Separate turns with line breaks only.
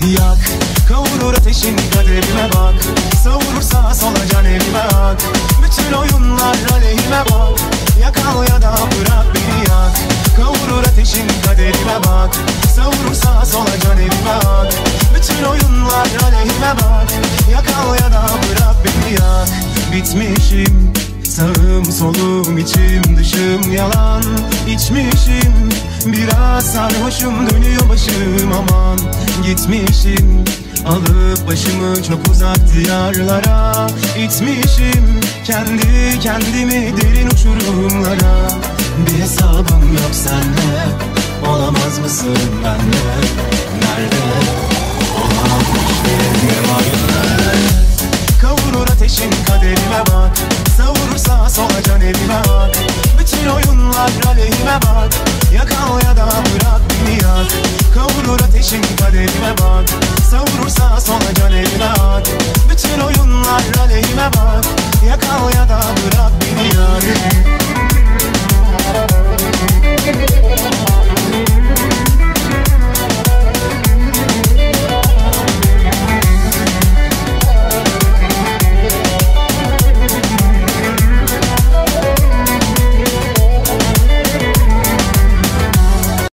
yak. Kavurur ateşin kaderime bak. Savurur sağa sola can evime ak. Bütün oyunlar aleyhime bak. Yak al ya da bırak beni yak. Kavurur ateşin kaderime bak. Savurur sağa sola can evime ak. Bütün oyunlar aleyhime bak. Yak al ya da bırak beni yak. Bitmişim, sağım solum içim dışım yalan. İçmişim, biraz sarhoşum dönüyor başım aman. Gitmişim, alıp başımı çok uzak diyarlara. İtmişim, kendi kendimi derin uçurumlara. Bir hesabım yok senle, olamaz mısın benle? Nerede? Olamamış bir varlık. Kavurur ateşin kaderime bak. Savurur sağa sola can evime ak. Bütün oyunlar aleyhime bak. Yak al ya da bırak beni yak. Kavurur ateşin kaderime bak. Savurur sağa sola can evime ak. Bütün oyunlar aleyhime bak. Yak al ya da bırak beni yak.